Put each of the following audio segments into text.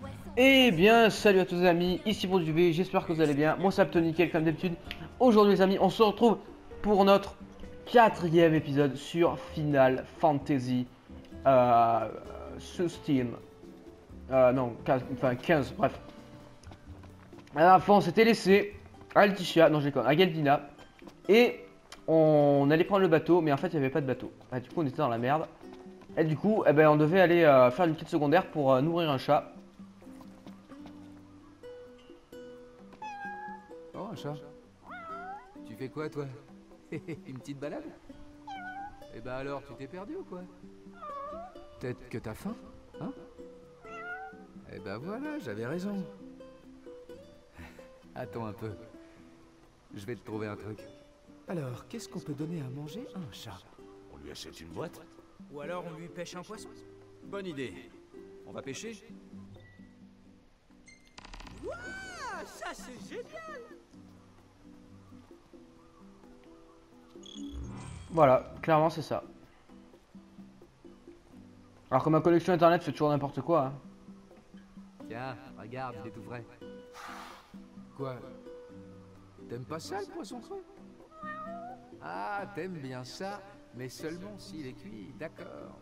Eh bien, salut à tous les amis, ici pour du V, j'espère que vous allez bien. Moi, c'est plutôt nickel comme d'habitude. Aujourd'hui, les amis, on se retrouve pour notre quatrième épisode sur Final Fantasy 16. Non, 15, enfin 15, bref. À la fin, on s'était laissé à Alticia, non, je déconne, à Galdina. Et on allait prendre le bateau, mais en fait, il n'y avait pas de bateau. Ah, du coup, on était dans la merde. Et du coup, eh ben, on devait aller faire une quête secondaire pour nourrir un chat. Oh, un chat. Tu fais quoi, toi? Une petite balade? Eh ben alors, tu t'es perdu ou quoi? Peut-être que t'as faim, hein? Eh ben voilà, j'avais raison. Attends un peu. Je vais te trouver un truc. Alors, qu'est-ce qu'on peut donner à manger à un chat? On lui achète une boîte? Ou alors on lui pêche un poisson. Bonne idée. On va pêcher? Ah, ça c'est génial. Voilà, clairement, c'est ça. Alors que ma connexion internet fait toujours n'importe quoi. Hein. Tiens, regarde, il est tout frais. Quoi? T'aimes pas ça, le poisson cru? Ah, t'aimes bien ça, mais seulement s'il est cuit, d'accord.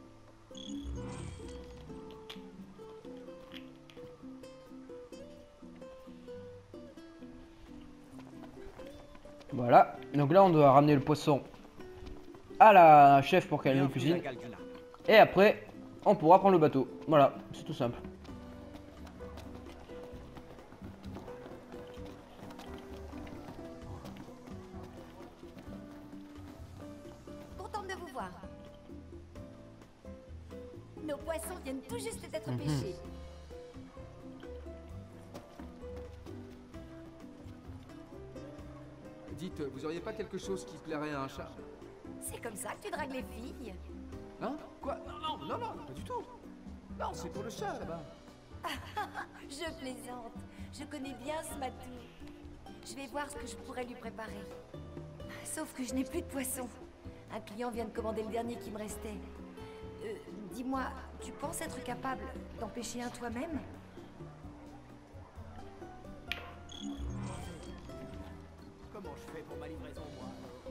Voilà. Donc là, on doit ramener le poisson à la chef pour qu'elle nous cuisine. Et après, on pourra prendre le bateau. Voilà, c'est tout simple. Contente de vous voir. Nos poissons viennent tout juste d'être pêchés. Dites, vous auriez pas quelque chose qui plairait à un chat? C'est comme ça que tu dragues les filles. Hein? Quoi? Non, pas du tout. Non, c'est pour le chat, là-bas. Je plaisante. Je connais bien ce matou. Je vais voir ce que je pourrais lui préparer. Sauf que je n'ai plus de poisson. Un client vient de commander le dernier qui me restait. Dis-moi, tu penses être capable d'en pêcher un toi-même? Comment je fais pour ma livraison, moi?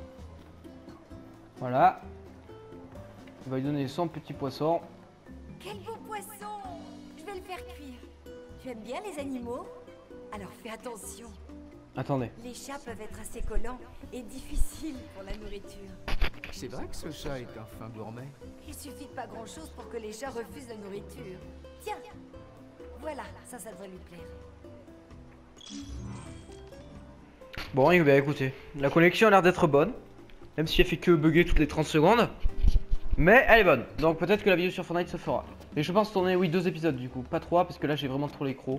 Voilà. On va lui donner son petit poisson. Quel beau poisson! Je vais le faire cuire. Tu aimes bien les animaux? Alors fais attention. Attendez. Les chats peuvent être assez collants et difficiles pour la nourriture. C'est vrai que ce chat est un fin gourmet. Il suffit de pas grand-chose pour que les chats refusent la nourriture. Tiens, voilà, ça devrait lui plaire. Bon, et bien écoutez, la connexion a l'air d'être bonne. Même si elle fait que bugger toutes les 30 secondes. Mais elle est bonne. Donc peut-être que la vidéo sur Fortnite se fera. Et je pense tourner, oui, 2 épisodes du coup. Pas 3 parce que là j'ai vraiment trop les crocs.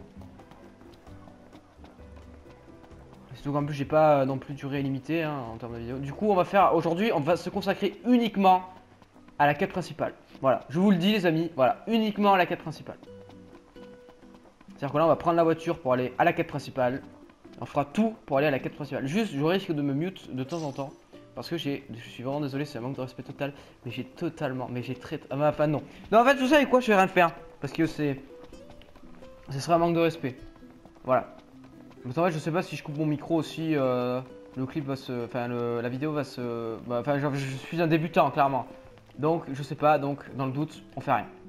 Surtout qu'en plus j'ai pas non plus durée illimitée hein, en termes de vidéo. Du coup on va faire aujourd'hui, on va se consacrer uniquement à la quête principale. Voilà, je vous le dis les amis, voilà, uniquement à la quête principale. C'est-à-dire que là on va prendre la voiture pour aller à la quête principale. On fera tout pour aller à la quête principale. Juste je risque de me mute de temps en temps. Parce que je suis vraiment désolé, c'est un manque de respect total. Mais j'ai totalement, mais j'ai très... Ah bah pas non. Non en fait vous savez quoi, je vais rien faire. Parce que ce serait un manque de respect. Voilà. Mais en fait je sais pas si je coupe mon micro aussi, le clip va se... Enfin la vidéo va se... Enfin genre, je suis un débutant clairement. Donc je sais pas, donc dans le doute, on fait rien.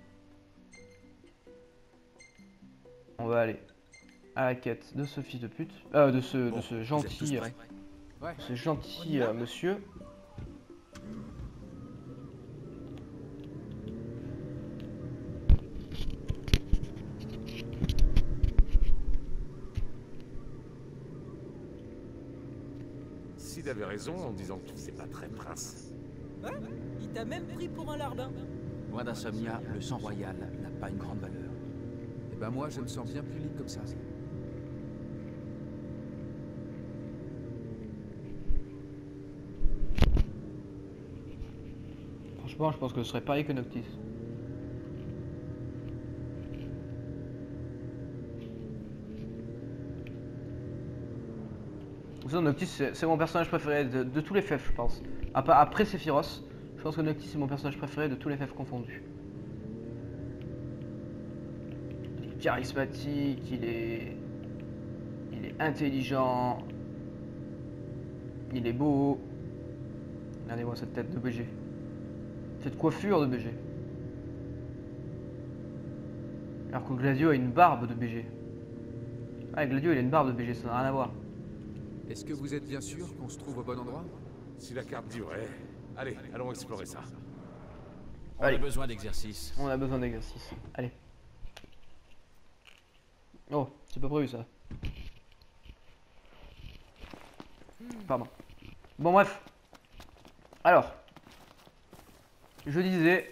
On va aller à la quête de ce fils de pute. De ce gentil... Ouais. Ce gentil monsieur. Sid avait raison en disant que tu faisais pas très prince. Ouais, il t'a même pris pour un larbin. Loin d'Insomnia, le sang royal n'a pas une grande valeur. Eh ben moi, je me sens bien plus libre comme ça. Franchement, je pense que ce serait pareil que Noctis. Noctis, c'est mon personnage préféré de tous les FF, je pense. Après Sephiroth, je pense que Noctis est mon personnage préféré de tous les FF confondus. charismatique, il est intelligent, il est beau. Regardez-moi cette tête de BG. Cette coiffure de BG. Alors que Gladio a une barbe de BG. Ah, Gladio il a une barbe de BG, ça n'a rien à voir. Est-ce que vous êtes bien sûr qu'on se trouve au bon endroit? Si la carte dit vrai. Allez, allons explorer ça. On Allez. a besoin d'exercice. On a besoin d'exercice. Allez. Oh, c'est pas prévu ça. Pardon. Bon bref. Alors. Je disais.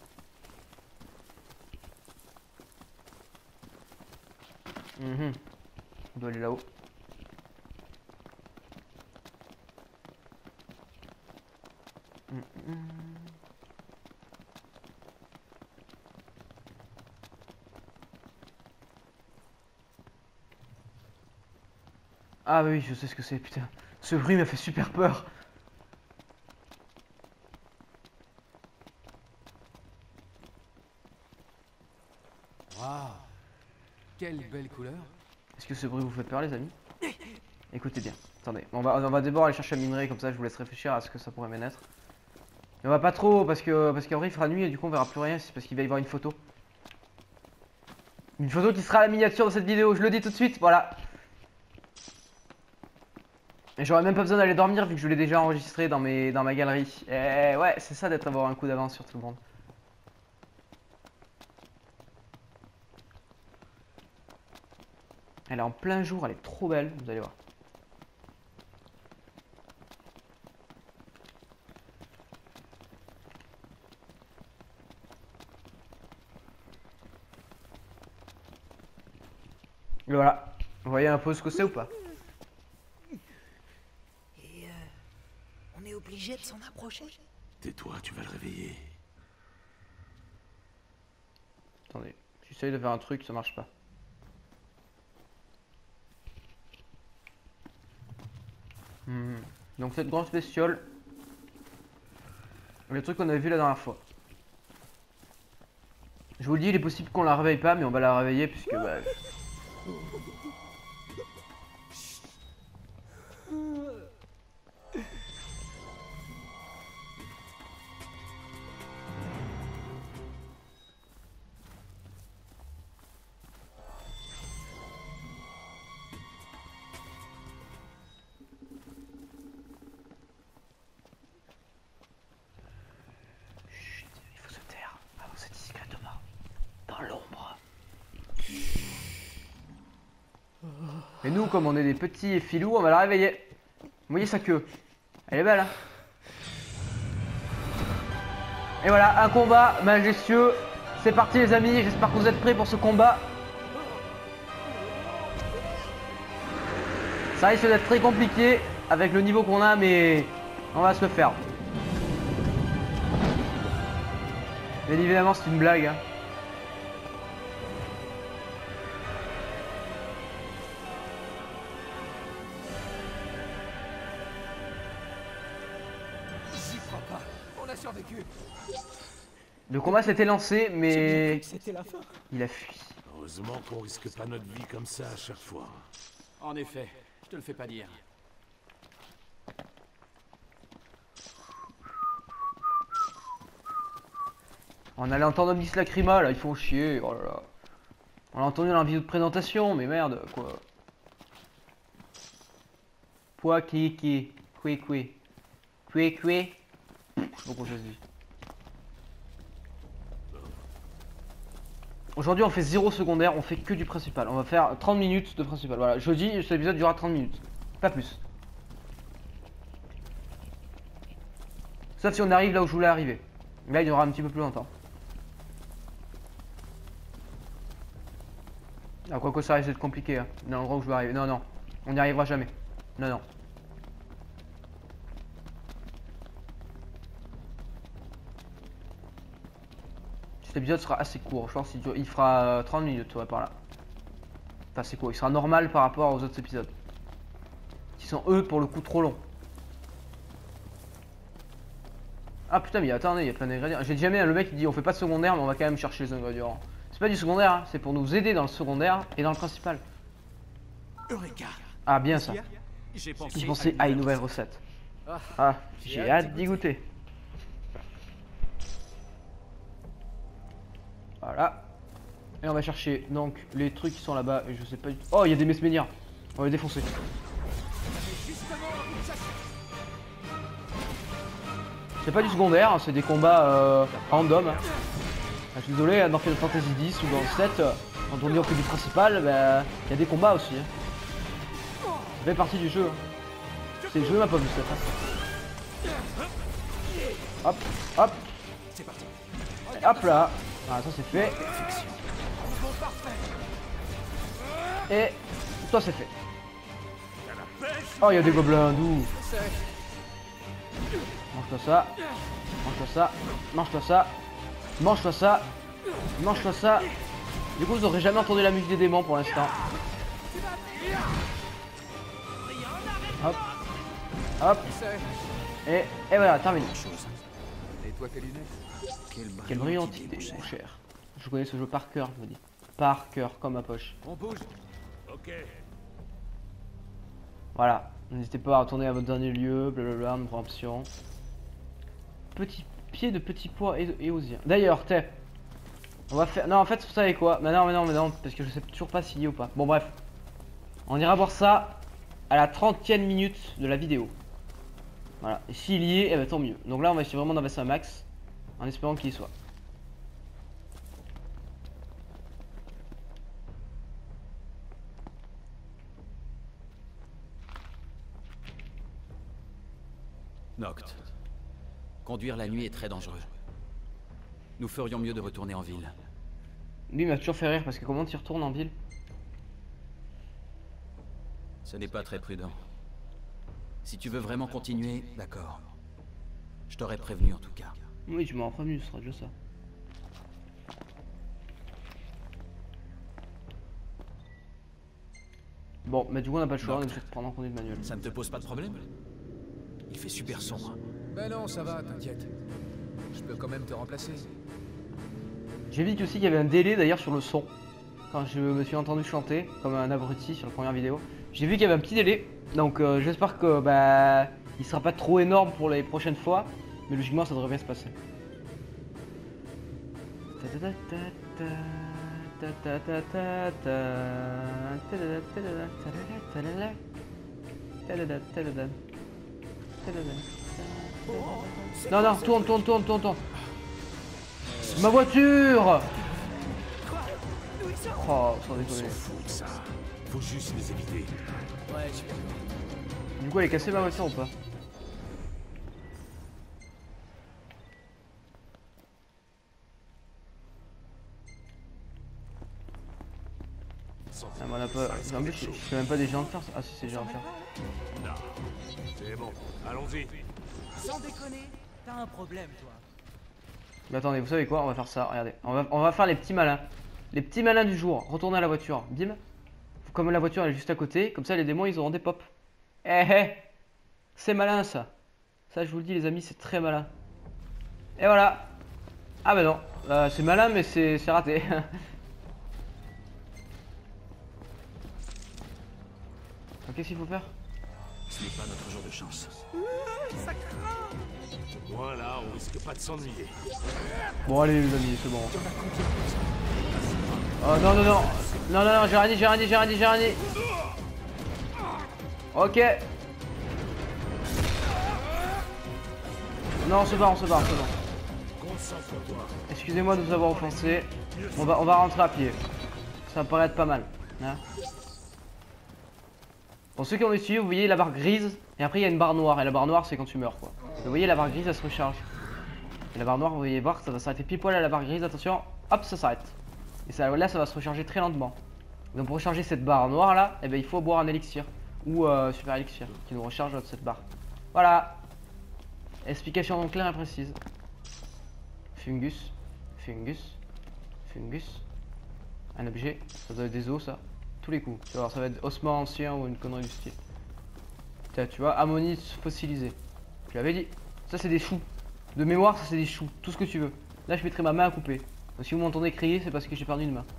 On doit aller là-haut. Ah oui, je sais ce que c'est, putain. Ce bruit m'a fait super peur. Waouh! Quelle belle couleur! Est-ce que ce bruit vous fait peur, les amis? Écoutez bien. Attendez, on va d'abord aller chercher un minerai, comme ça je vous laisse réfléchir à ce que ça pourrait m'être. Mais on va pas trop, parce qu'après il fera nuit et du coup on verra plus rien, c'est parce qu'il va y avoir une photo. Une photo qui sera la miniature de cette vidéo, je le dis tout de suite, voilà. Et j'aurais même pas besoin d'aller dormir vu que je l'ai déjà enregistré dans ma galerie. Et ouais, c'est ça d'être avoir un coup d'avance sur tout le monde. Elle est en plein jour, elle est trop belle, vous allez voir. Et voilà, vous voyez un peu ce que c'est ou pas? Et on est obligé de s'en approcher. Tais-toi, tu vas le réveiller. Attendez, j'essaye de faire un truc, ça marche pas. Donc cette grande bestiole, le truc qu'on avait vu la dernière fois. Je vous le dis, il est possible qu'on la réveille pas, mais on va la réveiller puisque bah, il faut se taire, avancer discrètement, dans l'ombre. Et nous, comme on est des petits filous, on va la réveiller. Vous voyez sa queue? Elle est belle, hein? Et voilà, un combat majestueux. C'est parti les amis, j'espère que vous êtes prêts pour ce combat. Ça risque d'être très compliqué avec le niveau qu'on a, mais on va se le faire. Bien évidemment, c'est une blague, hein. J'y crois pas! On a survécu! Le combat s'était lancé, mais C'était la fin. il a fui. Heureusement qu'on risque pas notre vie comme ça à chaque fois. En effet, je te le fais pas dire. On allait entendre Omnis Lacrima là, ils font chier, oh là là. On l'a entendu dans la vidéo de présentation, mais merde, quoi. Poids qui, coué. Je sais pas comment ça se dit. Aujourd'hui on fait 0 secondaire, on fait que du principal. On va faire 30 minutes de principal. Voilà, jeudi cet épisode durera 30 minutes. Pas plus. Sauf si on arrive là où je voulais arriver. Là il y aura un petit peu plus longtemps. Ah, quoi que ça risque d'être compliqué, hein. Dans l'endroit où je vais arriver. Non, on n'y arrivera jamais. Non. Cet épisode sera assez court. Je pense qu'il fera 30 minutes, ouais, par là. Enfin, c'est court. Il sera normal par rapport aux autres épisodes. Qui sont, eux, pour le coup, trop longs. Ah putain, mais attendez, il y a plein d'ingrédients. J'ai dit jamais, le mec il dit on fait pas de secondaire, mais on va quand même chercher les ingrédients. C'est pas du secondaire, hein. C'est pour nous aider dans le secondaire et dans le principal. Eureka. Ah bien ça. J'ai J'ai pensé à une nouvelle recette. Ah, j'ai hâte d'y goûter. Voilà. Et on va chercher donc les trucs qui sont là-bas. Et je sais pas du tout. Oh, il y a des mesménières. On va les défoncer. C'est pas du secondaire, hein, c'est des combats random. Hein. Ah, je suis désolé, dans Final Fantasy X ou dans le 7, quand on est que du principal, bah, il y a des combats aussi. Hein. Ça fait partie du jeu. Hein. C'est le jeu m'a pas vu ça. Hop, hop. C'est parti. Et hop là. Voilà, ça c'est fait. Et toi c'est fait. Oh, il y a des gobelins doux. Mange-toi ça. Mange-toi ça. Mange-toi ça. Mange-toi ça. Mange-toi ça. Du coup, vous aurez jamais entendu la musique des démons pour l'instant. Hop. Hop. Et voilà, terminé. Et toi tes lunettes? Quelle brillante idée, mon cher. Je connais ce jeu par cœur, je vous dis. Par cœur, comme ma poche. On bouge. Ok. Voilà. N'hésitez pas à retourner à votre dernier lieu, blablabla, une option. Petit pied de petit pois et osien. D'ailleurs, on va faire. Non, en fait, vous savez quoi? Mais non, parce que je sais toujours pas s'il y est ou pas. Bon, bref. On ira voir ça à la 30e minute de la vidéo. Voilà. Et s'il y est, eh ben, tant mieux. Donc là, on va essayer vraiment d'avancer un max. En espérant qu'il y soit. Noct. Conduire la nuit est très dangereux. Nous ferions mieux de retourner en ville. Lui, il m'a toujours fait rire parce que comment tu retournes en ville? Ce n'est pas très prudent. Si tu veux vraiment continuer, d'accord. Je t'aurais prévenu en tout cas. Oui, tu m'auras prévenu, ce sera déjà ça. Bon, mais du coup, on n'a pas le choix, on est obligé de prendre en conduite manuelle. Ça ne te pose pas de problème? Il fait super sombre. Ben non, ça va, t'inquiète. Je peux quand même te remplacer. J'ai vu aussi qu'il y avait un délai d'ailleurs sur le son. Quand je me suis entendu chanter, comme un abruti sur la première vidéo. J'ai vu qu'il y avait un petit délai. Donc j'espère que bah il sera pas trop énorme pour les prochaines fois. Mais logiquement ça devrait bien se passer. Non, non, tourne. Ma voiture! Oh, sans déconner. Fout de ça. Faut juste les éviter. Du coup, elle est cassée ma voiture ou pas? Ah, mais on a pas. En plus, je sais même pas des gens de fer. Ah, si, c'est des gens de fer. Non. C'est bon. Allons-y. Sans déconner, t'as un problème, toi. Mais attendez, vous savez quoi? On va faire ça, regardez. On va faire les petits malins. Les petits malins du jour. Retourner à la voiture. Bim. Comme la voiture elle est juste à côté, comme ça les démons ils auront des pop. C'est malin ça. Ça je vous le dis les amis, c'est très malin. Et voilà. Ah bah non. C'est malin mais c'est raté. Qu'est-ce qu'il faut faire? Ce n'est pas notre jour de chance. Voilà, on risque pas de s'ennuyer. Bon allez les amis, c'est bon. Oh non, j'ai rien dit. Ok. Non, on se barre. Concentre-toi. Excusez-moi de vous avoir offensé. On va rentrer à pied. Ça me paraît être pas mal. Hein. Pour ceux qui ont suivi, vous voyez la barre grise. Et après il y a une barre noire. Et la barre noire c'est quand tu meurs quoi. Vous voyez la barre grise elle se recharge. Et la barre noire vous voyez voir ça va s'arrêter pile poil à la barre grise. Attention, hop ça s'arrête. Et ça, là ça va se recharger très lentement. Donc pour recharger cette barre noire là, eh ben, il faut boire un élixir. Ou super élixir qui nous recharge cette barre. Voilà. Explication donc claire et précise. Fungus. Un objet. Ça doit être des os ça. Tous les coups. Tu vois, ça va être ossement ancien ou une connerie du style. Tiens, tu vois, ammonite fossilisé. Je l'avais dit. Ça c'est des choux. De mémoire, ça c'est des choux. Tout ce que tu veux. Là je mettrai ma main à couper. Donc, si vous m'entendez crier, c'est parce que j'ai perdu une main.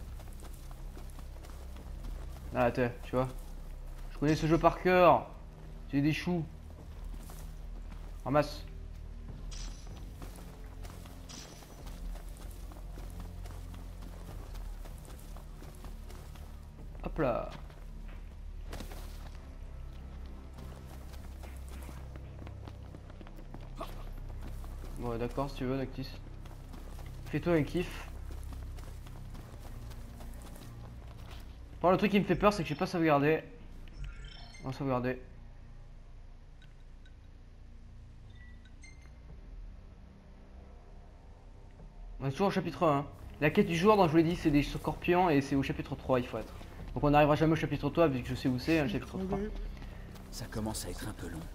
Ah, tu vois. Je connais ce jeu par cœur. C'est des choux. Ramasse. Hop là. Bon, d'accord, si tu veux, Noctis. Fais-toi un kiff. Bon, le truc qui me fait peur, c'est que j'ai pas sauvegardé. On va sauvegarder. On est toujours au chapitre 1. Hein. La quête du joueur, dont je vous l'ai dit, c'est des scorpions et c'est au chapitre 3, il faut être. Donc on n'arrivera jamais au chapitre 3 vu que je sais où c'est, le chapitre 3. Ça commence à être un peu long.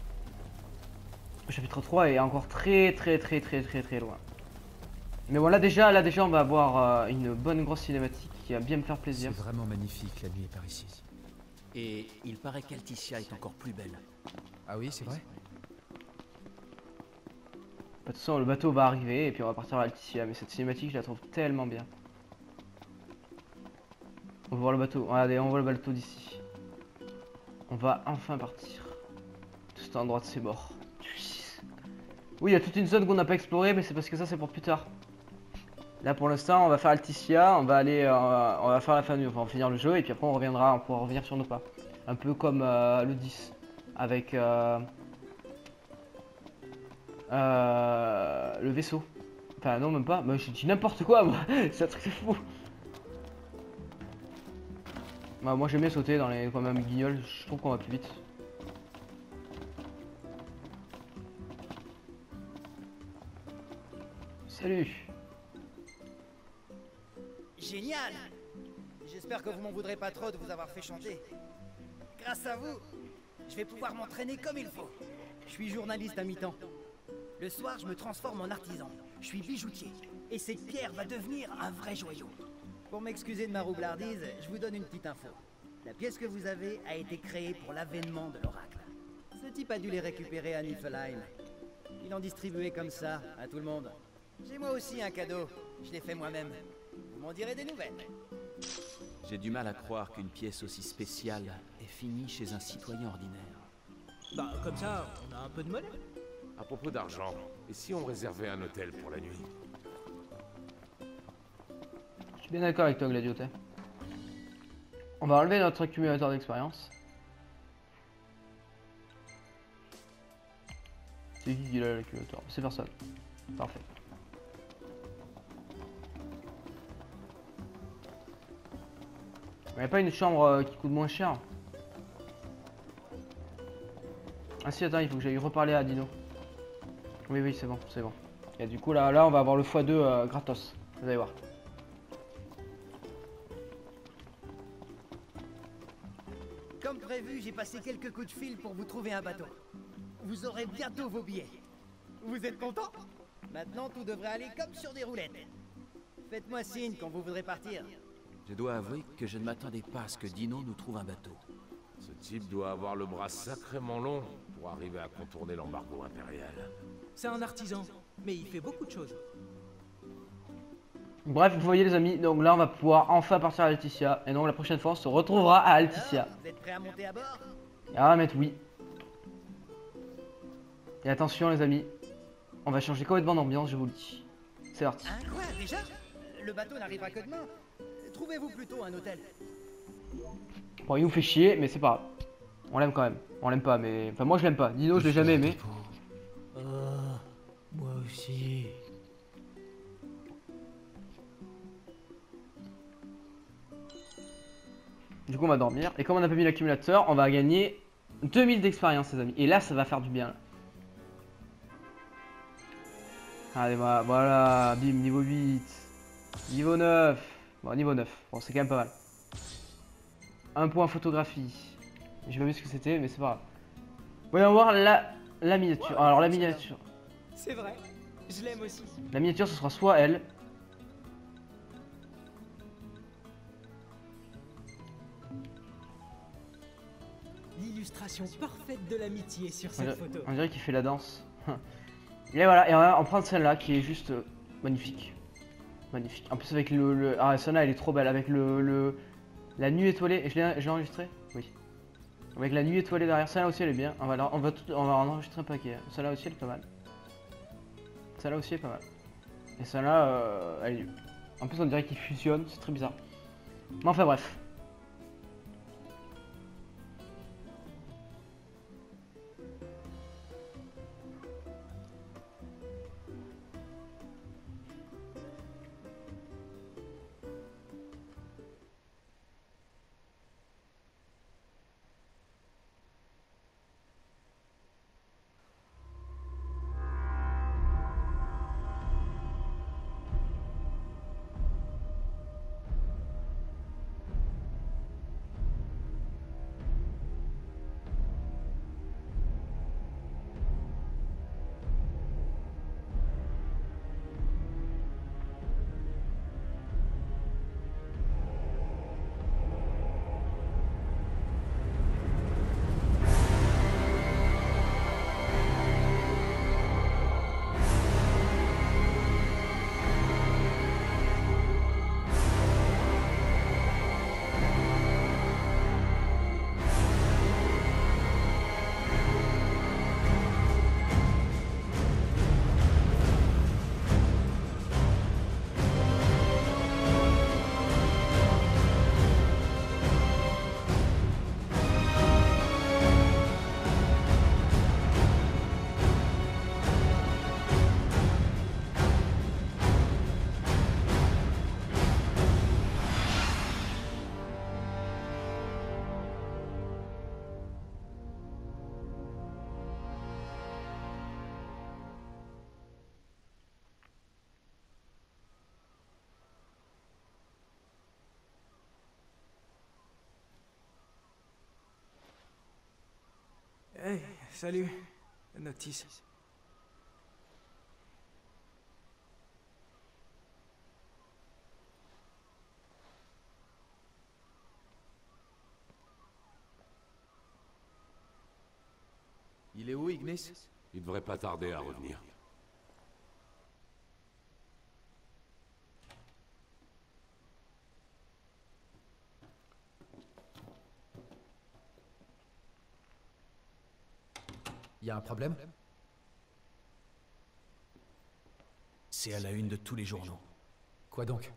Le chapitre 3 est encore très loin. Mais bon, là déjà on va avoir une bonne grosse cinématique qui va bien me faire plaisir. C'est vraiment magnifique la nuit par ici. Et il paraît qu'Alticia est encore plus belle. Ah oui, c'est vrai? De toute façon, le bateau va arriver et puis on va partir à Alticia. Mais cette cinématique, je la trouve tellement bien. On va voir le bateau. Regardez, on voit le bateau d'ici. On va enfin partir. De cet endroit de ses bords. Oui, il y a toute une zone qu'on n'a pas explorée, mais c'est parce que ça, c'est pour plus tard. Là, pour l'instant, on va faire Alticia. On va aller, on va faire la fin du, enfin, on va finir le jeu et puis après, on reviendra, on pourra revenir sur nos pas. Un peu comme le 10 avec le vaisseau. Enfin, non, même pas. Moi, je dis n'importe quoi, moi. C'est un truc de fou. Bah, moi, j'aime bien sauter dans les, quand même, guignols. Je trouve qu'on va plus vite. Salut. Génial! J'espère que vous m'en voudrez pas trop de vous avoir fait chanter. Grâce à vous, je vais pouvoir m'entraîner comme il faut. Je suis journaliste à mi-temps. Le soir, je me transforme en artisan. Je suis bijoutier. Et cette pierre va devenir un vrai joyau. Pour m'excuser de ma roublardise, je vous donne une petite info. La pièce que vous avez a été créée pour l'avènement de l'oracle. Ce type a dû les récupérer à Niflheim. Il en distribuait comme ça à tout le monde. J'ai moi aussi un cadeau. Je l'ai fait moi-même. Vous m'en direz des nouvelles. J'ai du mal à croire qu'une pièce aussi spéciale ait fini chez un citoyen ordinaire. Bah, comme ça, on a un peu de monnaie. À propos d'argent, et si on réservait un hôtel pour la nuit? Je suis bien d'accord avec toi, Gladiateur. On va enlever notre accumulateur d'expérience. C'est qui a l'accumulateur? C'est personne. Parfait. Il n'y a pas une chambre qui coûte moins cher? Ah si, attends, il faut que j'aille reparler à Dino. Oui, oui, c'est bon, c'est bon. Et du coup, là, on va avoir le x2 gratos. Vous allez voir. Comme prévu, j'ai passé quelques coups de fil pour vous trouver un bateau. Vous aurez bientôt vos billets. Vous êtes content? Maintenant, tout devrait aller comme sur des roulettes. Faites-moi signe quand vous voudrez partir. Je dois avouer que je ne m'attendais pas à ce que Dino nous trouve un bateau. Ce type doit avoir le bras sacrément long pour arriver à contourner l'embargo impérial. C'est un artisan, mais il fait beaucoup de choses. Bref, vous voyez les amis, donc là on va pouvoir enfin partir à Alticia. Et donc la prochaine fois on se retrouvera à Alticia. Alors, vous êtes prêts à monter à bord? Et on va mettre oui. Et attention les amis, on va changer complètement d'ambiance, je vous le dis. C'est parti. Hein, quoi, déjà? Le bateau n'arrivera que demain. Trouvez-vous plutôt un hôtel. Bon, il nous fait chier, mais c'est pas grave. On l'aime quand même. On l'aime pas, mais... Enfin, moi je l'aime pas. Dino, je l'ai jamais aimé. Moi aussi. Du coup, on va dormir. Et comme on n'a pas mis l'accumulateur, on va gagner 2000 d'expérience, les amis. Et là, ça va faire du bien. Allez, voilà. Bim, niveau 8. Niveau 9. Bon, niveau 9. Bon, c'est quand même pas mal. Un point photographie. J'ai pas vu ce que c'était, mais c'est pas grave. Voyons voir la miniature. Alors, la miniature. C'est vrai, je l'aime aussi. La miniature, ce sera soit elle. L'illustration parfaite de l'amitié sur cette photo. On dirait qu'il fait la danse. Et voilà, et on va en prendre celle-là qui est juste magnifique. Magnifique. En plus avec ah celle-là elle est trop belle. Avec la nuit étoilée. Et je l'ai enregistré? Oui. Avec la nuit étoilée derrière. Celle-là aussi elle est bien. On va en enregistrer un paquet. Celle-là aussi elle est pas mal. Celle-là aussi est pas mal. Et celle-là elle est nulle. En plus on dirait qu'ils fusionnent. C'est très bizarre. Mais enfin bref. Hey, salut, Noctis. Il est où, Ignis? Il devrait pas tarder à revenir. Y a un problème? C'est à la une de tous les journaux. Quoi donc?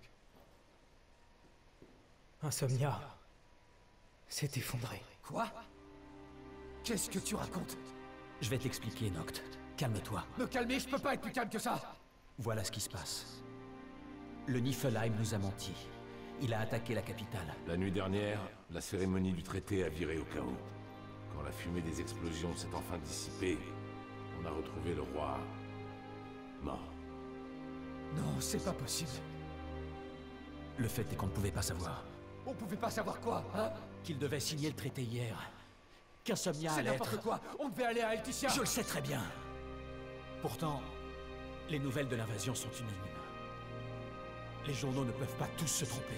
Insomnia s'est effondré. Quoi? Qu'est-ce que tu racontes? Je vais te l'expliquer, Noct. Calme-toi. Me calmer, je peux pas être plus calme que ça! Voilà ce qui se passe. Le Niflheim nous a menti. Il a attaqué la capitale. La nuit dernière, la cérémonie du traité a viré au chaos. Quand la fumée des explosions s'est enfin dissipée, on a retrouvé le roi... mort. Non, c'est pas possible. Le fait est qu'on ne pouvait pas savoir. On pouvait pas savoir quoi, hein? Qu'il devait signer le traité hier. Qu'Insomnia C'est allait n'importe être... quoi! On devait aller à Elticia! Je le sais très bien. Pourtant, les nouvelles de l'invasion sont unanimes. Les journaux ne peuvent pas tous se tromper.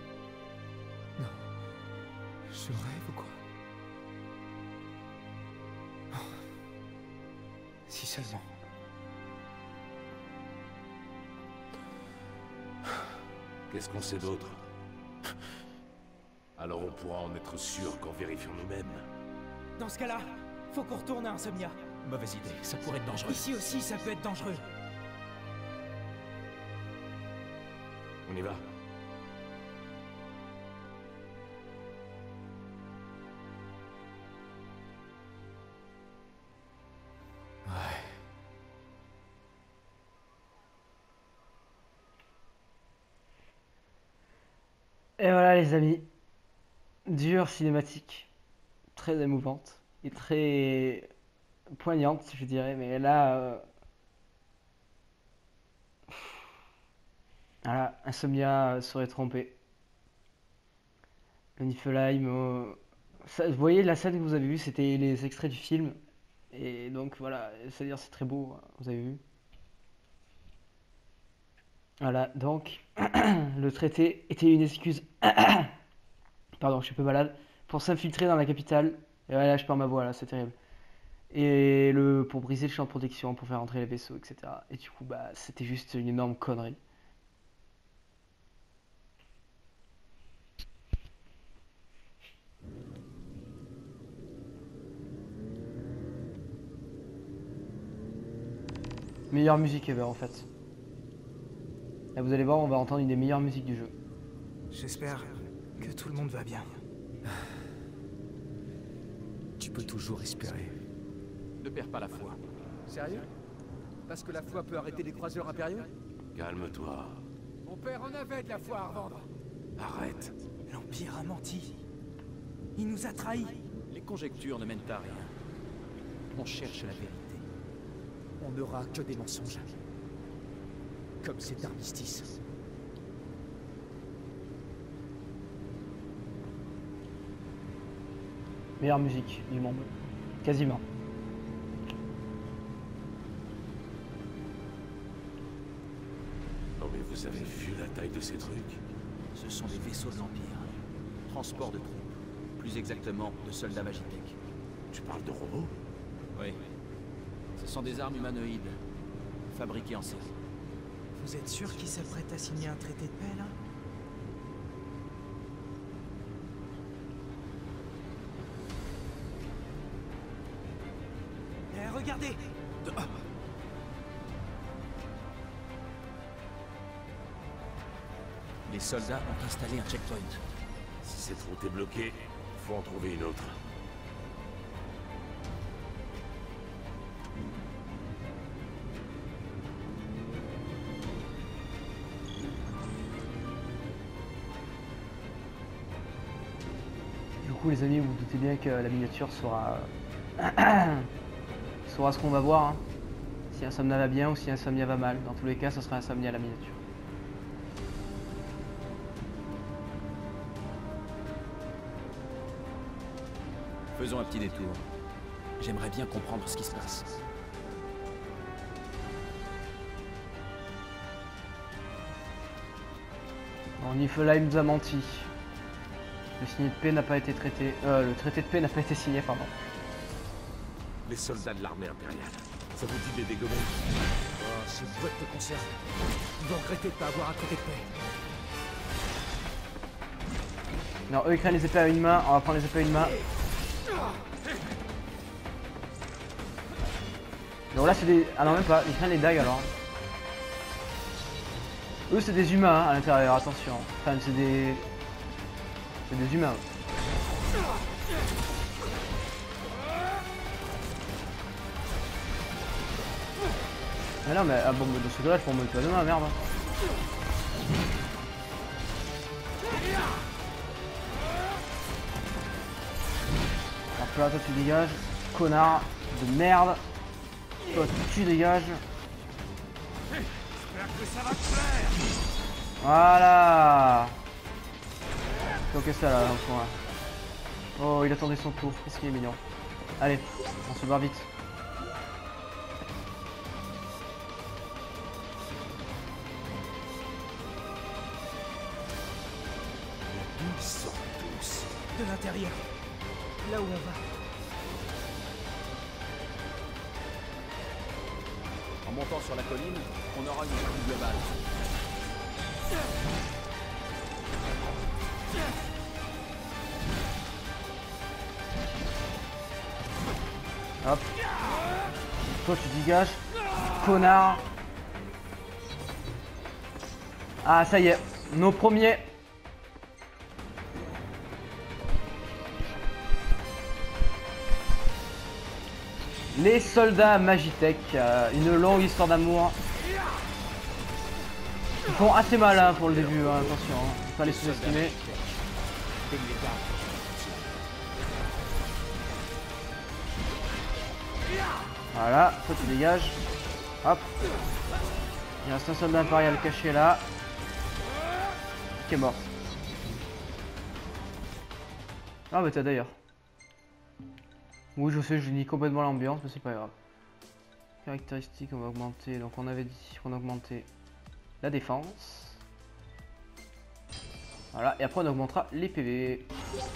Je rêve ou quoi? Oh. Si seulement. Qu'est-ce qu'on sait d'autre? Alors on pourra en être sûr qu'en vérifiant nous-mêmes. Dans ce cas-là, faut qu'on retourne à Insomnia. Mauvaise idée, ça pourrait être dangereux. Ici aussi, ça peut être dangereux. On y va? Et voilà les amis, dure cinématique, très émouvante et très poignante je dirais, mais là, voilà, Insomnia serait trompé. Le Niflheim, vous voyez la scène que vous avez vue, c'était les extraits du film, et donc voilà, c'est-à-dire c'est très beau, vous avez vu. Voilà, donc le traité était une excuse, pardon, je suis un peu malade, pour s'infiltrer dans la capitale. Et voilà, je perds ma voix là, c'est terrible. Et pour briser le champ de protection, pour faire entrer les vaisseaux, etc. Et du coup, bah, c'était juste une énorme connerie. Meilleure musique ever en fait. Et vous allez voir, on va entendre une des meilleures musiques du jeu. J'espère que tout le monde va bien. Tu peux toujours espérer. Ne perds pas la foi. Sérieux? Parce que la foi peut arrêter les croiseurs impériaux? Calme-toi. Mon père en avait de la foi à revendre. Arrête. L'Empire a menti. Il nous a trahis. Les conjectures ne mènent à rien. On cherche la vérité. On n'aura que des mensonges. Comme cet armistice. Meilleure musique du monde. Quasiment. Non mais vous avez vu la taille de ces trucs? Ce sont des vaisseaux de l'Empire. Transport de troupes. Plus exactement, de soldats Magitech. Tu parles de robots? Oui. Ce sont des armes humanoïdes. Fabriquées en série. Vous êtes sûr qu'il s'apprête à signer un traité de paix, là? Eh, regardez! Les soldats ont installé un checkpoint. Si cette route est bloquée, faut en trouver une autre. Du coup les amis, vous vous doutez bien que la miniature sera sera ce qu'on va voir. Hein. Si Insomnia va bien ou si Insomnia va mal. Dans tous les cas, ce sera Insomnia la miniature. Faisons un petit détour. J'aimerais bien comprendre ce qui se passe. Bon, Niflheim nous a menti. Le signé de paix n'a pas été traité. Le traité de paix n'a pas été signé, pardon. Les soldats de l'armée impériale. Ça vous dit de les dégommer? Oh, ces boîtes de conserve. Ils vont regretter de pas avoir un traité de paix. Non, eux ils craignent les épées à une main, on va prendre les épées à une main. Donc là c'est des... Ah non même pas, ils craignent les dagues alors. Eux c'est des humains hein, à l'intérieur, attention. Enfin c'est des... C'est des humains. Mais non mais ah bon de ce là je peux me mettre demain merde. Hop là toi tu dégages, connard de merde. Toi tu dégages. Voilà. Ok ça là en ce moment là. Oh il attendait son tour, qu'est-ce qu'il est mignon. Allez, on se barre vite. Ils sortent tous de l'intérieur. Là où on va. En montant sur la colline, on aura une vue globale. Hop. Toi tu dégages. Connard. Ah ça y est. Nos premiers. Les soldats Magitech. Une longue histoire d'amour. Ils font assez mal hein, pour le début, hein, attention. Hein. Faut pas les sous-estimer. Voilà, toi tu dégages. Hop. Il reste un soldat impérial caché là. Qui est mort. Ah bah t'as d'ailleurs. Oui je sais, je nie complètement l'ambiance, mais c'est pas grave. Caractéristiques, on va augmenter. Donc on avait dit qu'on augmentait la défense. Voilà, et après on augmentera les PV.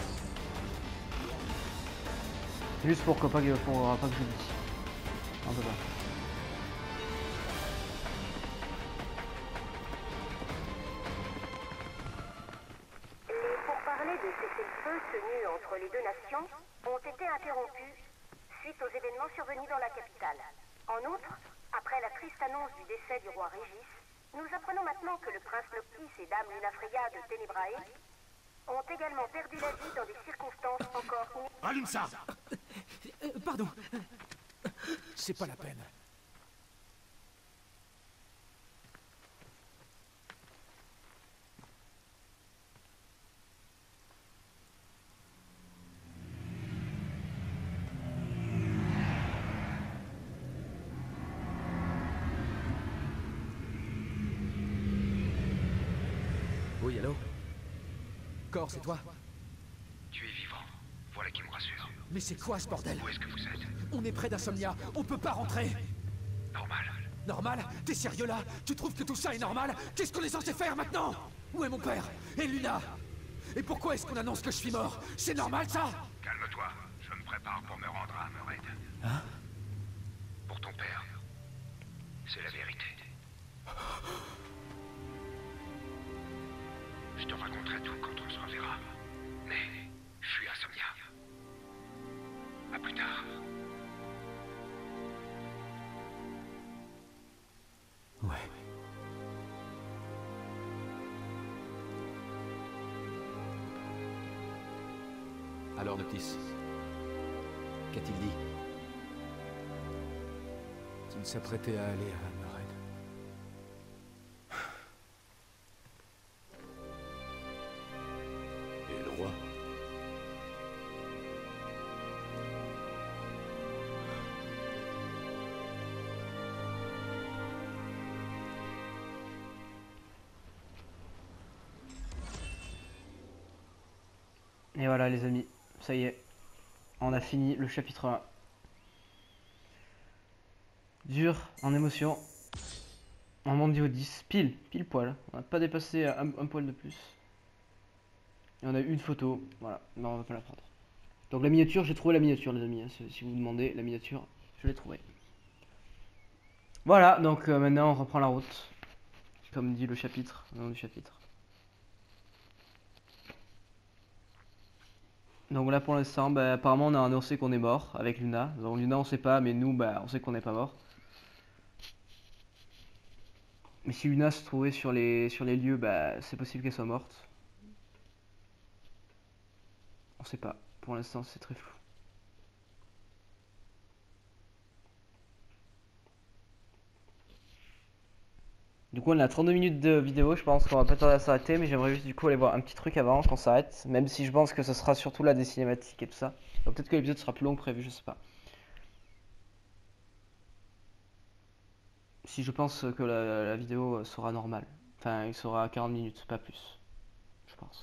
Juste pour pas que je le dise. Un peu pas. Les pourparlers de cessez-le-feu tenus entre les deux nations ont été interrompus suite aux événements survenus dans la capitale. En outre, après la triste annonce du décès du roi Régis, nous apprenons maintenant que le prince Noctis et dame Lunafreya de Tenebrae ont également perdu la vie dans des circonstances encore Allume ça! Pardon. C'est pas la peine. Oui, allô? Cor, c'est toi? Tu es vivant. Voilà qui me rassure. Mais c'est quoi ce bordel? Où est-ce que vous êtes? On est près d'Insomnia, on peut pas rentrer! Normal. Normal? T'es sérieux là? Tu trouves que tout ça est normal? Qu'est-ce qu'on est censé faire maintenant? Où est mon père? Et Luna? Et pourquoi est-ce qu'on annonce que je suis mort? C'est normal ça? Calme-toi. Je me prépare pour me rendre à Hammerhead. Hein? Pour ton père. C'est la vérité. Je te raconterai tout quand on se reverra. Mais je suis à Somnia. À plus tard. Ouais. Alors, Noctis, qu'a-t-il dit? Qu'il s'apprêtait à aller à Hammerhead. Et le roi? Et voilà les amis, ça y est, on a fini le chapitre 1. Dur, en émotion, en mondio 10, pile poil, on n'a pas dépassé un poil de plus. Et on a eu une photo, voilà, mais on va pas la prendre. Donc la miniature, j'ai trouvé la miniature les amis, hein. Si vous demandez la miniature, je l'ai trouvée. Voilà, donc maintenant on reprend la route, comme dit le chapitre, le nom du chapitre. Donc là pour l'instant, bah, apparemment on a annoncé qu'on est mort avec Luna. Donc Luna on sait pas, mais nous bah, on sait qu'on n'est pas mort. Mais si Luna se trouvait sur les lieux, bah, c'est possible qu'elle soit morte. On sait pas, pour l'instant c'est très flou. Du coup on a 32 minutes de vidéo, je pense qu'on va pas tarder à s'arrêter, mais j'aimerais juste du coup aller voir un petit truc avant qu'on s'arrête, même si je pense que ce sera surtout là des cinématiques et tout ça. Donc peut-être que l'épisode sera plus long que prévu, je sais pas. Si je pense que la vidéo sera normale, enfin il sera à 40 minutes, pas plus, je pense.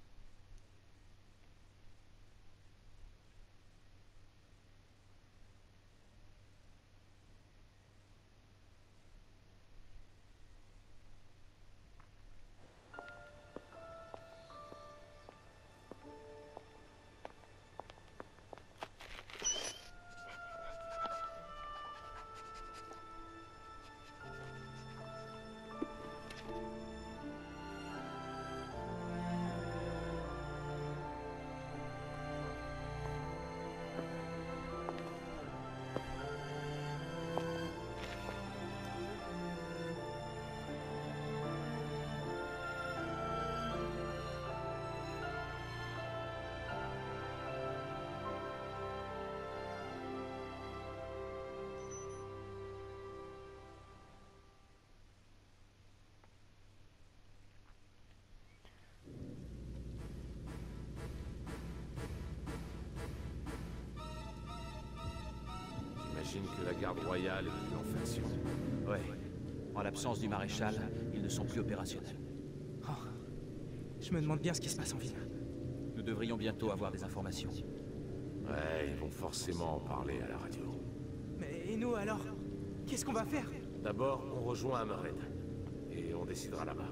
J'imagine que la garde royale est plus en faction. Ouais. En l'absence du maréchal, ils ne sont plus opérationnels. Oh. Je me demande bien ce qui se passe en ville. Nous devrions bientôt avoir des informations. Ouais, ils vont forcément en parler à la radio. Mais et nous alors? Qu'est-ce qu'on va faire? D'abord, on rejoint Hammerhead. Et on décidera là-bas.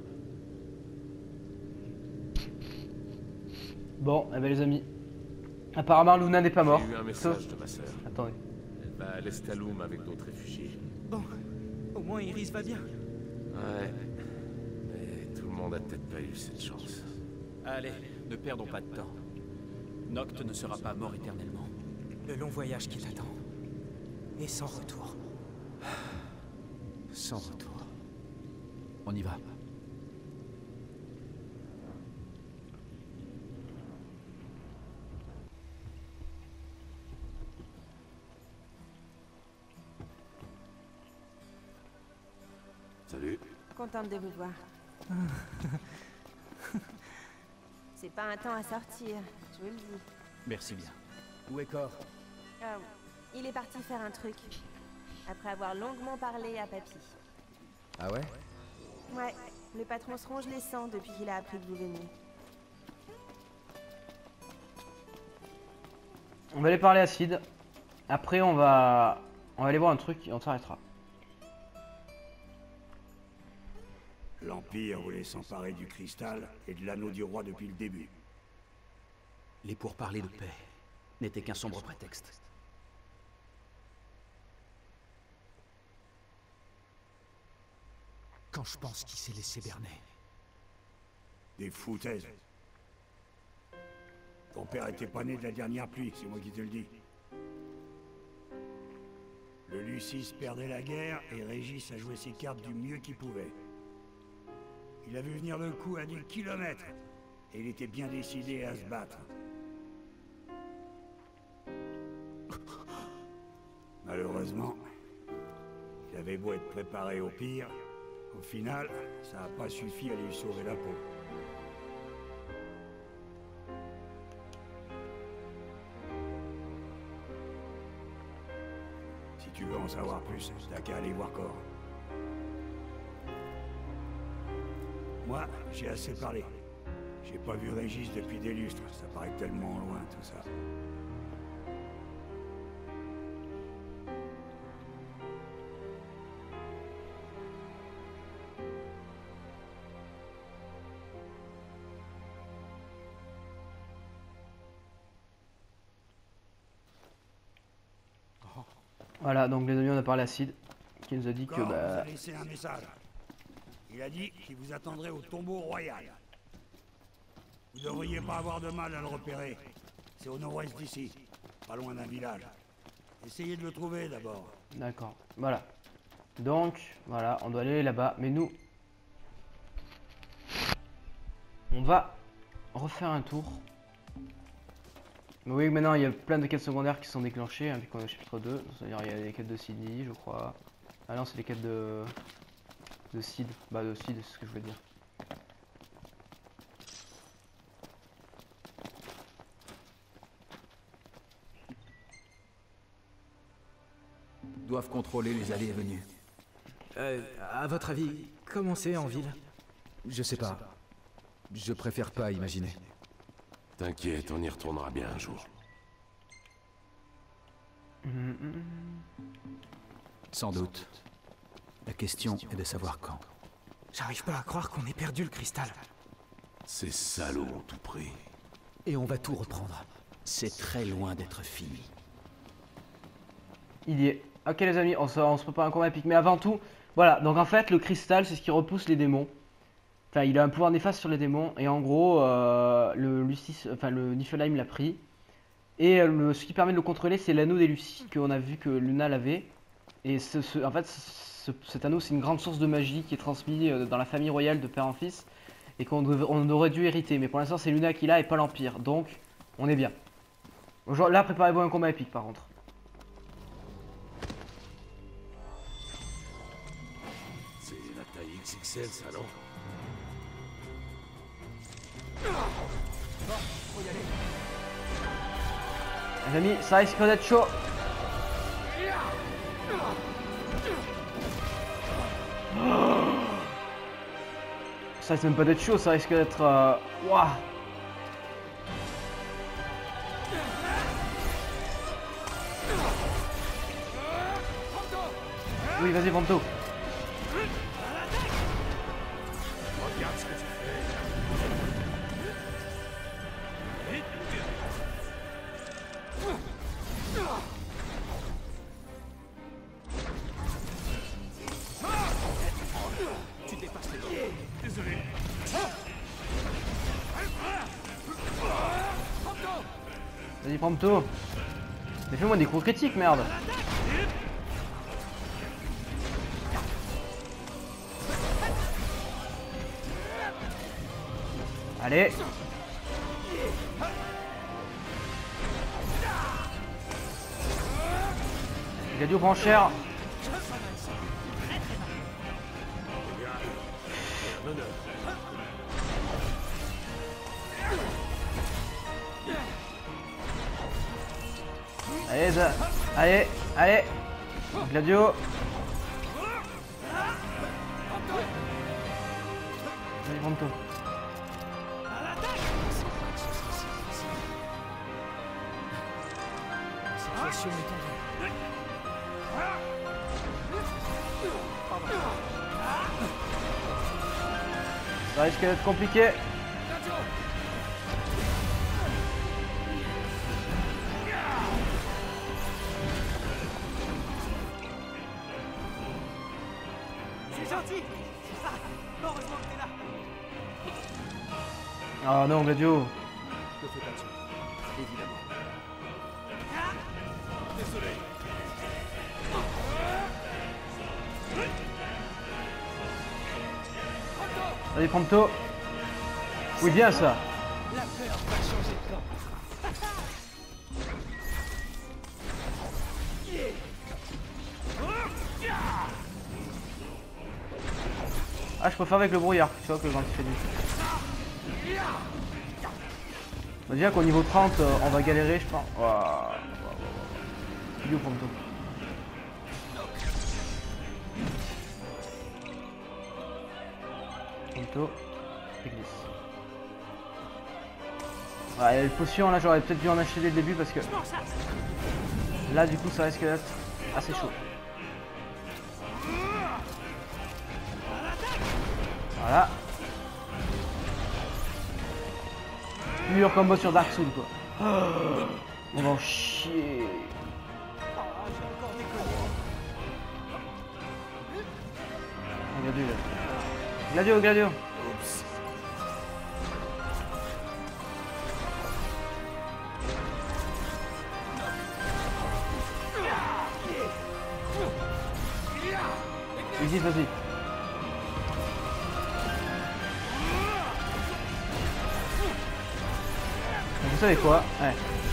Bon, eh ben les amis, apparemment Luna n'est pas morte. J'ai eu un message de ma sœur. Attendez. Elle va à l'Estaloum avec d'autres réfugiés. Bon, au moins Iris va bien. Ouais. Mais tout le monde a peut-être pas eu cette chance. Allez, ne perdons pas de temps. Noct ne sera pas mort éternellement. Le long voyage qui t'attend. Et sans retour. Sans retour. On y va. Salut. Contente de vous voir. C'est pas un temps à sortir, je vous le dis. Merci bien. Où est Cor? Il est parti faire un truc. Après avoir longuement parlé à Papy. Ah ouais? Ouais, le patron se ronge les sangs depuis qu'il a appris que vous veniez. On va aller parler à Sid. Après on va aller voir un truc et on s'arrêtera. L'Empire voulait s'emparer du cristal et de l'anneau du roi depuis le début. Les pourparlers de paix n'étaient qu'un sombre prétexte. Quand je pense qu'il s'est laissé berner. Des foutaises. Ton père était pas né de la dernière pluie, c'est moi qui te le dis. Le Lucis perdait la guerre et Régis a joué ses cartes du mieux qu'il pouvait. Il a vu venir le coup à 10 kilomètres et il était bien décidé à se battre. Malheureusement, il avait beau être préparé au pire, au final, ça n'a pas suffi à lui sauver la peau. Si tu veux en savoir plus, t'as qu'à aller voir Cor. Moi, j'ai assez parlé. J'ai pas vu Régis depuis des lustres, ça paraît tellement loin tout ça. Voilà, donc les amis, on a parlé à Sid qui nous a dit Cor que vous bah... a laissé un message. Il a dit qu'il vous attendrait au tombeau royal. Vous devriez pas avoir de mal à le repérer. C'est au nord-ouest d'ici, pas loin d'un village. Essayez de le trouver d'abord. D'accord, voilà. Donc, voilà, on doit aller là-bas. Mais nous, on va refaire un tour. Mais oui, maintenant il y a plein de quêtes secondaires qui sont déclenchées, hein, vu qu'on est au chapitre 2. C'est-à-dire il y a les quêtes de Sydney, je crois. Ah non, c'est les quêtes de Sid. Bah de Sid, c'est ce que je voulais dire. Doivent contrôler les allées et venues. À votre avis, comment c'est en ville? Je sais pas. Je préfère pas imaginer. T'inquiète, on y retournera bien un jour. Sans doute. La question est de savoir quand. J'arrive pas à croire qu'on ait perdu le cristal. Ces salauds ont tout pris. Et on va tout reprendre. C'est très loin d'être fini. Il y est. Ok les amis, on se prépare un combat épique. Mais avant tout, voilà, donc en fait le cristal c'est ce qui repousse les démons. Enfin il a un pouvoir néfaste sur les démons. Et en gros le Niflheim l'a pris. Et ce qui permet de le contrôler c'est l'anneau des Lucies qu'on a vu que Luna l'avait. Et en fait cet anneau c'est une grande source de magie qui est transmise dans la famille royale de père en fils. Et qu'on aurait dû hériter. Mais pour l'instant c'est Luna qui l'a et pas l'Empire. Donc on est bien. Là préparez-vous un combat épique par contre. C'est la taille XXL ça non? Faut y aller. Les amis, ça risque d'être chaud. Ça risque même pas d'être chaud, ça risque d'être... Waouh. Oui, vas-y, Vanto. Regarde ce que tu Tu dépasses les pieds. Désolé. Vas-y, Prompto. Mais fais-moi des coups critiques, merde. Allez. Gladio prend cher. Allez, ça. Allez, allez. Gladio. Allez, Pronto. Situation est tendue. Ça risque d'être compliqué. C'est gentil. Heureusement que t'es là. Oh non, Gladio. Ne fais pas de soucis, évidemment. Désolé. Allez, Pronto. Oui, bien ça. La peur va changer de camp. Ah, je préfère avec le brouillard, tu vois, que quand il fait du. On va dire qu'au niveau 30, on va galérer, je pense. Waouh. Il est où, Pronto? Pronto. Église. Ouais, les potions, là, j'aurais peut-être dû en acheter dès le début parce que. Là, du coup, ça risque d'être assez chaud. Voilà. Meilleur combo sur Dark Souls quoi. Oh, on va en chier. Gladio, Gladio. Oups. Ici, vas-y. Vous savez quoi? Ouais.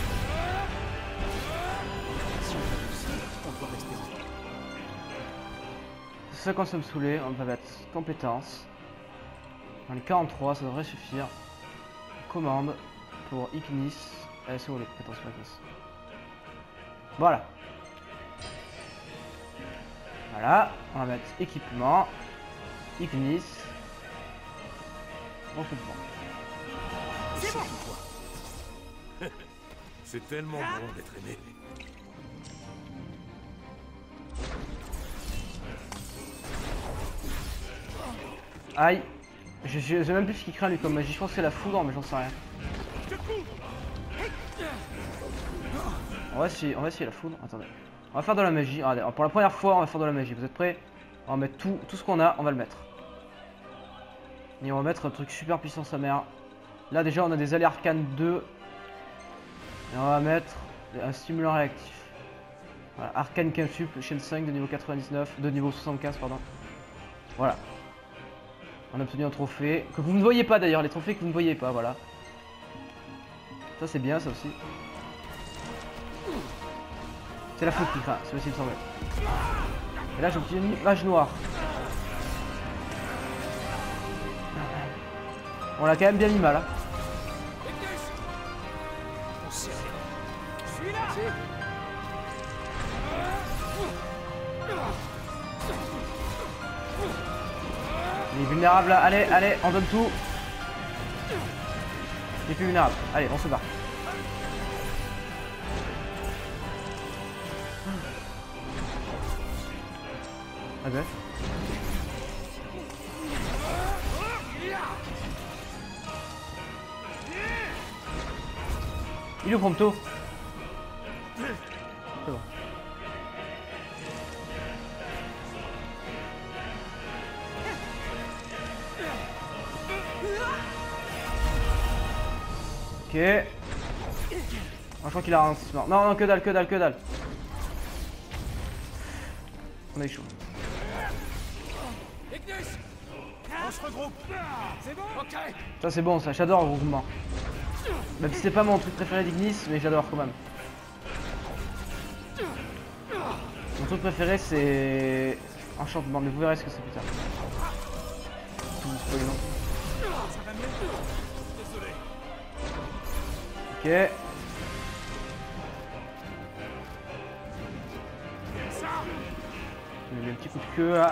C'est ça qu'on se me saouler, on va mettre compétences. Dans les 43, ça devrait suffire. Commande pour Ignis. Allez, c'est où les compétences pour Ignis? Voilà. Voilà, on va mettre équipement. Ignis. Recrutement. C'est bon. C'est tellement bon d'être aimé. Aïe. Je sais même plus ce qu'il craint lui comme magie. Je pense que c'est la foudre, mais j'en sais rien. On va essayer la foudre. Attendez. On va faire de la magie. Regardez, pour la première fois, on va faire de la magie. Vous êtes prêts? On va mettre tout ce qu'on a, on va le mettre. Et on va mettre un truc super puissant sa mère. Là déjà on a des allées arcanes 2. Et on va mettre un stimulant réactif. Voilà, arcane quintuple, chaîne 5 de niveau 99, de niveau 75 pardon. Voilà. On a obtenu un trophée, que vous ne voyez pas d'ailleurs, les trophées que vous ne voyez pas, voilà. Ça c'est bien ça aussi. C'est la faute qui craint, c'est aussi il me semblait. Et là j'ai obtenu une mage noire. On l'a quand même bien mis mal hein. Il est vulnérable là, allez, allez, on donne tout. Il est plus vulnérable, allez, on se barre. Ah ben. Il est où Pronto? C'est bon. Ok. Je crois qu'il a un ralentissement. Non, non, que dalle, que dalle, que dalle. On est chaud. On se regroupe. C'est bon? Ok. Ça c'est bon, ça, j'adore le regroupement. Même si c'est pas mon truc préféré d'Ignis, mais j'adore quand même. Mon truc préféré c'est Enchantement, mais vous verrez ce que c'est plus tard. Tout spoiler, non. Ok. Il y a un petit coup de queue là.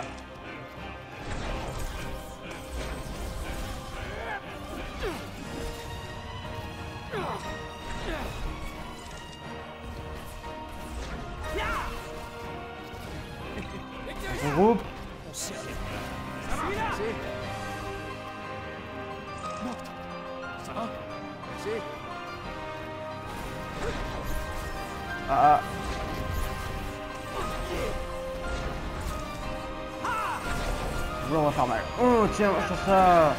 On regroupe. Ça va? Merci. Ah. Là, on va faire mal. Oh tiens, sur ça.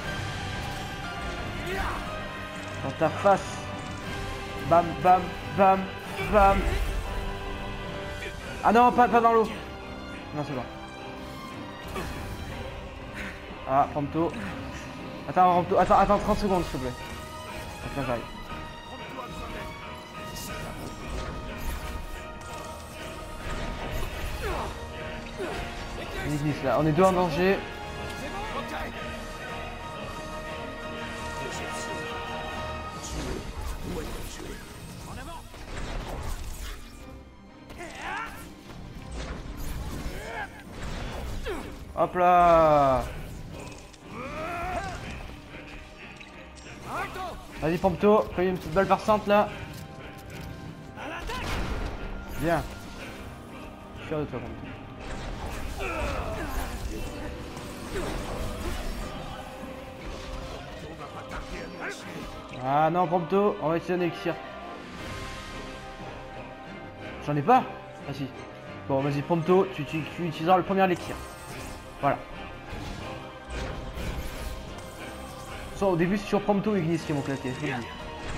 Dans ta face. Bam, bam, bam, bam. Ah non, pas dans l'eau. Non, c'est bon. Ah, Prompto. Attends, Prompto. Attends 30 secondes, s'il te plaît. Attends, j'arrive. Ignis là, on est deux en danger. Hop là. Vas-y Prompto, fais une petite balle par-centre là. Bien. Je suis fier de toi Prompto. Ah non Prompto, on va essayer un élixir. J'en ai pas? Ah si. Bon vas-y Prompto, tu utiliseras le premier élixir. Voilà. Ça, au début c'est sur Prompto et Ignis qui m'ont claqué, je vous le dis.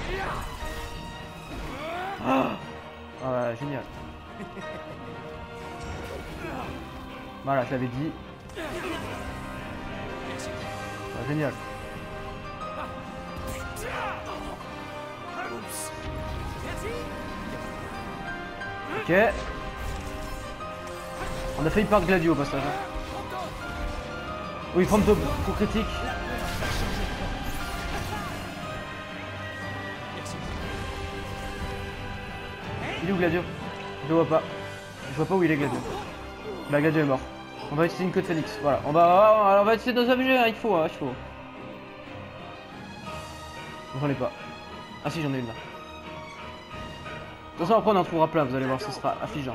Ah ouais, génial. Voilà, je l'avais dit. Ah, génial. Ok. On a failli perdre Gladio au passage. Oui, Prompto, coup critique. Il est où Gladio? Je le vois pas. Je vois pas où il est Gladio. Bah Gladio est mort. On va utiliser une queue de phoenix. Voilà. On va utiliser nos objets, hein, il faut. J'en ai pas. Ah si, j'en ai une là. De toute façon après on en trouvera plein, vous allez voir, ce sera affligeant.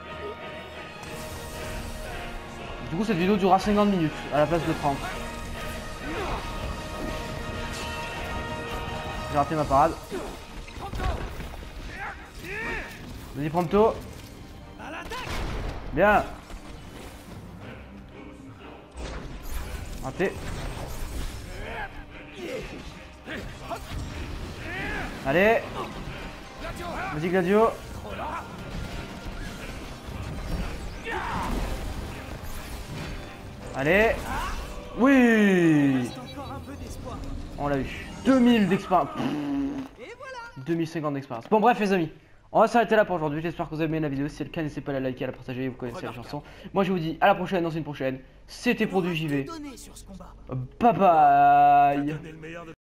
Du coup cette vidéo durera 50 minutes à la place de 30. J'ai raté ma parade. Vas-y Prompto. Bien. Raté. Allez. Vas-y Gladio. Allez. Oui. On l'a eu. 2000 d'expérience. 2050 d'expérience. Bon bref les amis, on va s'arrêter là pour aujourd'hui. J'espère que vous avez aimé la vidéo. Si c'est le cas, n'hésitez pas à la liker, à la partager. Vous connaissez la chanson. Moi je vous dis à la prochaine dans une prochaine. C'était pour du JV. Bye bye.